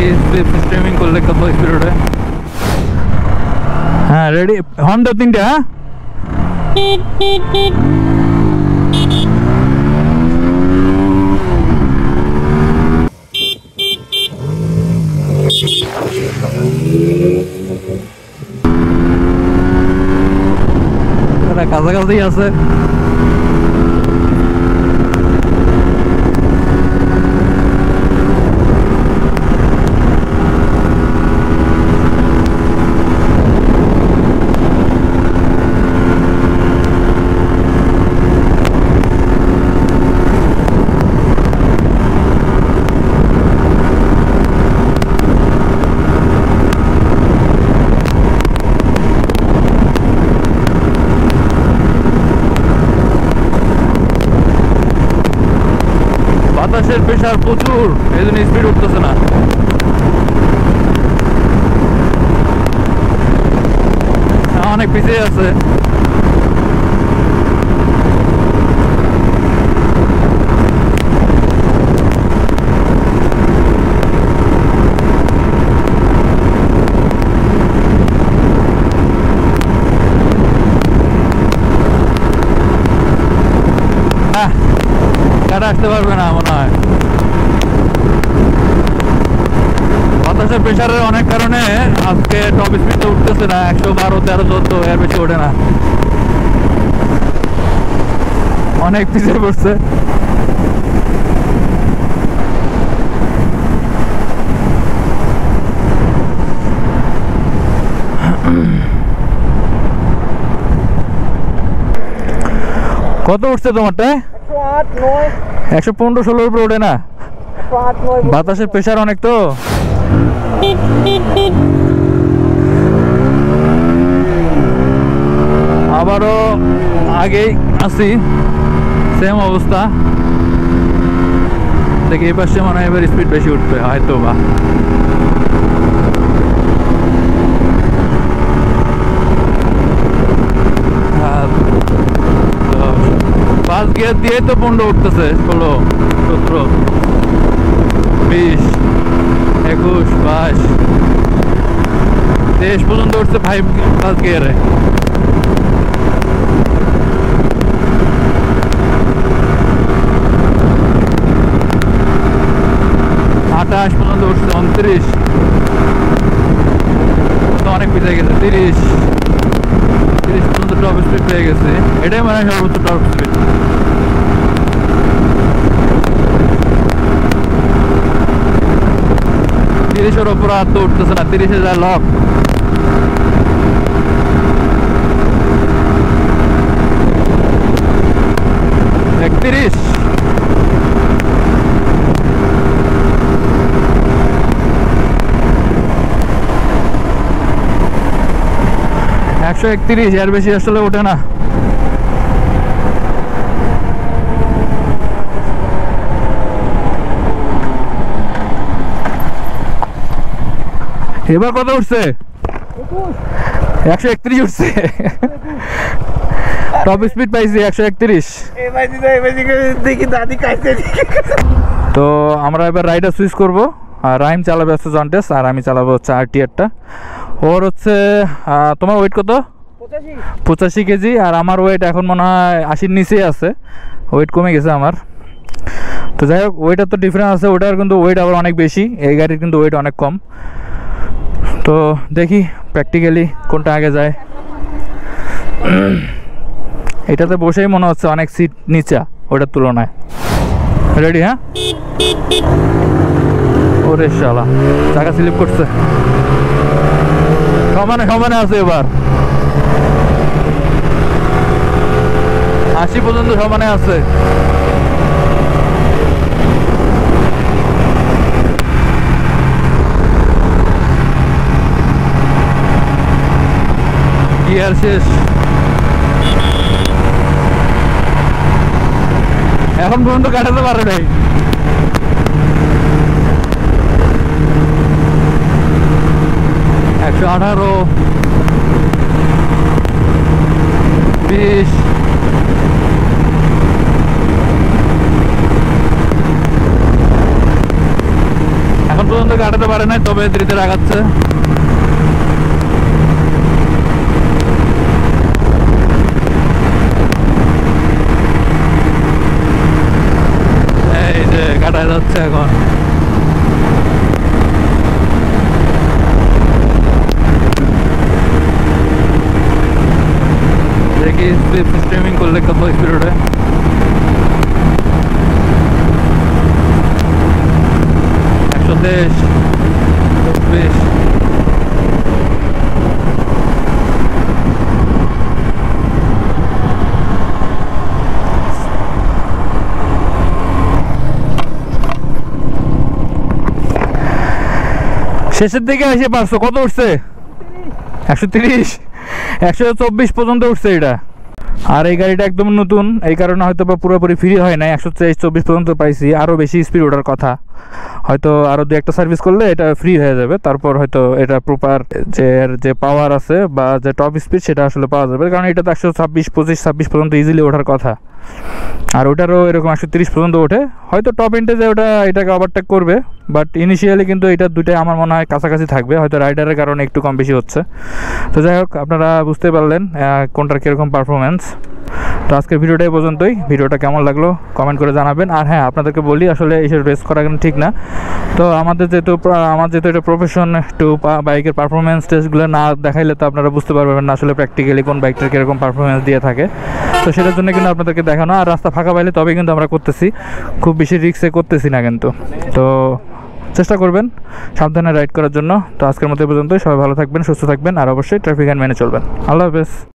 Slip streaming করলে কত speed ওঠে। হ্যাঁ রেডি, হর্ন দাও তিনটা। হ্যাঁ কাছাকাছি আছে। বাতাসের প্রেসার প্রচুর, এই জন্য স্পিড উঠতেছে না। অনেক পিছিয়ে আছে। কাটা আসতে পারবে না মনে হয়। বাতাসের প্রেসারের অনেক কারণে আজকে টপ স্পিড তো উঠতেছে না, 112, 13, 14 এর বেশি ওঠে না, অনেক পিছিয়ে পড়ছে। কত উঠছে তোমারটা? 115, 16 উপরে ওঠে না। বাতাসের প্রেসার অনেক তো। আবারও আগেই আসি, সেম অবস্থা। দেখি এই পাশে মনে হয় এবার স্পিড বেশি উঠবে হয়তো বা। পাঁচ গিয়ার দিয়ে তো 15 উঠতেছে, 16, 17, 20, 21, 22, 23 পর্যন্ত উঠছে 5 গিয়ারে। আঠাশ পর্যন্ত উঠছে, 29, তো অনেক পিছিয়ে গেছে। 30 পর্যন্ত টপ স্পিড পেয়ে গেছে। এটাই মানে সর্বোচ্চ টপ স্পিড। তিরিশের ওপর আর তো উঠতেছে না, 30-এ যায় লক। একশো 31, এর বেশি আসলে ওঠে না। এবার কত উঠছে? 131 উঠছে। টপ স্পিড পাইছি 131। তো আমরা এবার রাইডার সুইচ করবো। আর রাইম চালাবে হচ্ছে জন্টেস, আর আমি চালাবো হচ্ছে RTR-টা। ওর হচ্ছে তোমার ওয়েট কত? 85 কেজি। আর আমার ওয়েট এখন মনে হয় 80-র নিচেই আছে, ওয়েট কমে গেছে আমার। তো যাই হোক, ওয়েটার তো ডিফারেন্স আছে, ওটার কিন্তু ওয়েট আবার অনেক বেশি, এই গাড়ির কিন্তু ওয়েট অনেক কম। তো দেখি প্র্যাকটিক্যালি কোনটা আগে যায়। এটাতে বসেই মনে হচ্ছে অনেক সিট নিচা ওটার তুলনায়। রেডি? হ্যাঁ, ওরে শালা, চাকা স্লিপ করছে। সমানে সমানে আছে এবার, 80 পর্যন্ত সমানে আছে। গিয়ার শেষ। এখন পর্যন্ত কাটাতে পারে নাই। একশো 18, 20, এখন পর্যন্ত কাটাতে করতে পারে নাই, তবে ধীরে ধীরে আগাচ্ছে। এই যে কাটায় যাচ্ছে এখন। দেখি স্ট্রিমিং করলে কত স্পিড ওঠে। শেষের দিকে এসে পারছো, কত উঠছে? 130, 124 পর্যন্ত উঠছে এটা। আর এই গাড়িটা একদম নতুন, এই কারণে হয়তো বা পুরোপুরি ফ্রি হয় নাই, 123-124 পর্যন্ত পাইছি। আরও বেশি স্পিড ওঠার কথা, হয়তো আরও দু একটা সার্ভিস করলে এটা ফ্রি হয়ে যাবে। তারপর হয়তো এটা প্রপার যে পাওয়ার আছে বা যে টপ স্পিড সেটা আসলে পাওয়া যাবে, কারণ এটা তো 125-25-26 পর্যন্ত ইজিলি ওঠার কথা। আর ওটারও এরকম 130 পর্যন্ত ওঠে, হয়তো টপ এন্ডে যে ওটা এটাকে ওভারটেক করবে, বাট ইনিশিয়ালি কিন্তু এটা দুটাই আমার মনে হয় কাছাকাছি থাকবে, হয়তো রাইডারের কারণে একটু কম বেশি হচ্ছে। তো যাই হোক, আপনারা বুঝতে পারলেন কোনটার কীরকম পারফরমেন্স। তো আজকের ভিডিওটাই পর্যন্তই। ভিডিওটা কেমন লাগলো কমেন্ট করে জানাবেন। আর হ্যাঁ, আপনাদেরকে বলি আসলে এইসব রেস করা কিন্তু ঠিক না। তো আমার যেহেতু এটা প্রফেশন, একটু বাইকের পারফরমেন্স টেস্টগুলো না দেখাইলে তো আপনারা বুঝতে পারবেন না আসলে প্র্যাকটিক্যালি কোন বাইকটার কীরকম পারফরমেন্স দিয়ে থাকে। তো সেটার জন্য কিন্তু আপনাদেরকে দেখানো, আর রাস্তা ফাঁকা পাইলে তবে কিন্তু আমরা করতেছি, খুব বেশি রিস্কে করতেছি না কিন্তু। তো চেষ্টা করবেন সাবধানে রাইড করার জন্য। তো আজকের মতো পর্যন্তই। সবাই ভালো থাকবেন, সুস্থ থাকবেন, আর অবশ্যই ট্রাফিক আইন মেনে চলবেন। আল্লাহ হাফেজ।